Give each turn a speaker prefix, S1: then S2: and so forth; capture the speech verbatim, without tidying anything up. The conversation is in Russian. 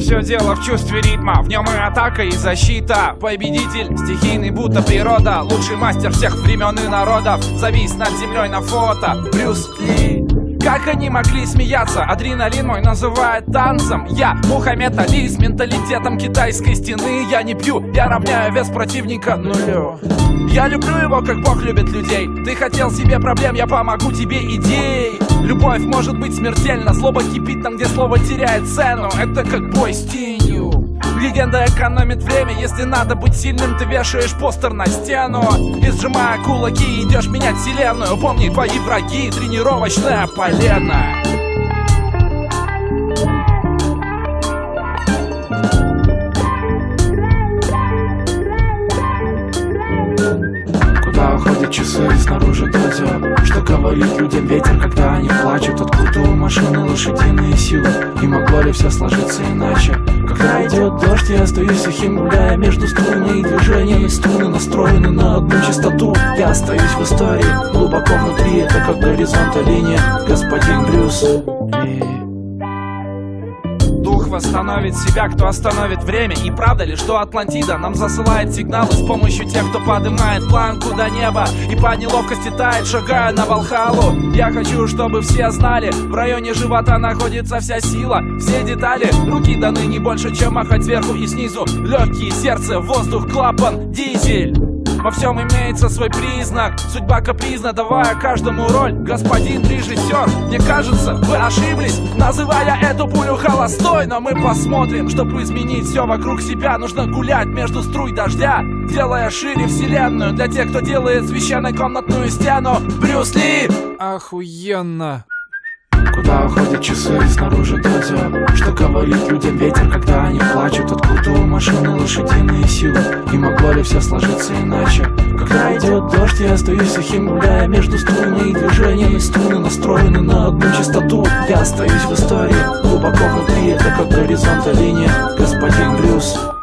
S1: Все дело в чувстве ритма, в нем и атака, и защита. Победитель, стихийный, будто природа, лучший мастер всех времен и народов. Завис над землей на фото Брюс Ли. Как они могли смеяться? Адреналин мой называет танцем. Я Мухаммед Али с менталитетом китайской стены. Я не пью, я равняю вес противника нулю. Я люблю его, как Бог любит людей. Ты хотел себе проблем, я помогу тебе идей. Любовь может быть смертельна, злоба кипит там, где слово теряет цену. Это как бой с тенью. Легенда экономит время, если надо быть сильным, ты вешаешь постер на стену. И сжимая кулаки, идешь менять вселенную. Помни, твои враги, тренировочное полено.
S2: Куда уходят часы, снаружи дозер? Что говорит людям ветер, когда они плачут? Откуда у машины лошадиные силы? И могло ли все сложиться иначе? Когда идет дождь, я остаюсь сухим, гуляя между струнами и движениями. Струны настроены на одну частоту. Я остаюсь в истории, глубоко внутри. Это как горизонта линия, господин Брюс Ли.
S1: Дух восстановит себя, кто остановит время. И правда ли, что Атлантида нам засылает сигналы с помощью тех, кто поднимает планку до неба и по неловкости тает, шагая на Валхалу? Я хочу, чтобы все знали, в районе живота находится вся сила, все детали. Руки даны не больше, чем махать сверху и снизу. Легкие, сердце, воздух, клапан, дизель. Во всем имеется свой признак, судьба капризна, давая каждому роль. Господин режиссер, мне кажется, вы ошиблись, называя эту пулю холостой. Но мы посмотрим, чтобы изменить все вокруг себя. Нужно гулять между струй дождя, делая шире вселенную. Для тех, кто делает священной комнатную стену. Брюс Ли!
S3: Охуенно!
S2: Куда уходят часы, снаружи дозер? Что говорит людям ветер, когда они плачут? Откуда у машины лошадиные силы? И могло ли все сложиться иначе? Когда идет дождь, я остаюсь сухим, гуляя между струнами и движениями. Струны настроены на одну частоту. Я остаюсь в истории, глубоко внутри. Это как горизонта линия, господин Брюс